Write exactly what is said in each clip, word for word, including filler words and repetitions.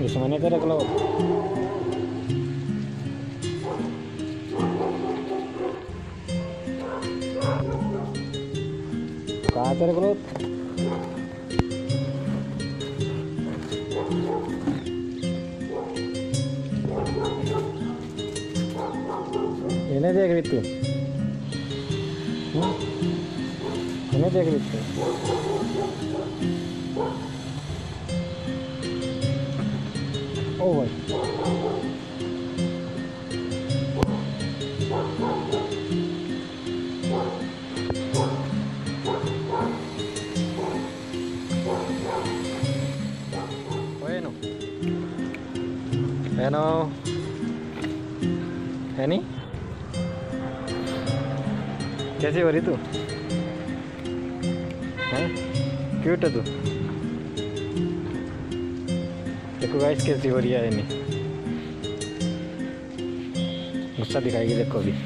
Gimana itu ada ke laut? Kata ada ke laut? Ini dia gitu. Hmm? Ini dia gitu. Oh boy. Bueno. Bueno. Henny? कैसी हो रही तू? हैं? Cute है तू? देखो गाइस कैसी हो रही है नहीं, गुस्सा दिखाएगी देखो अभी।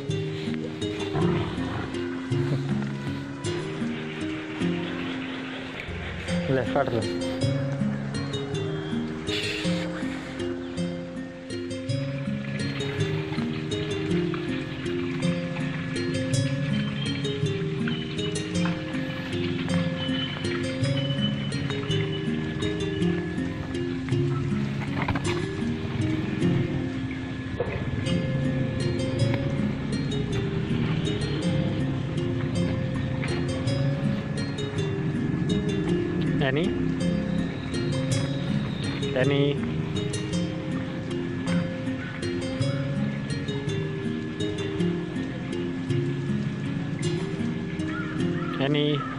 ले काट लो। Danny? Danny? Danny?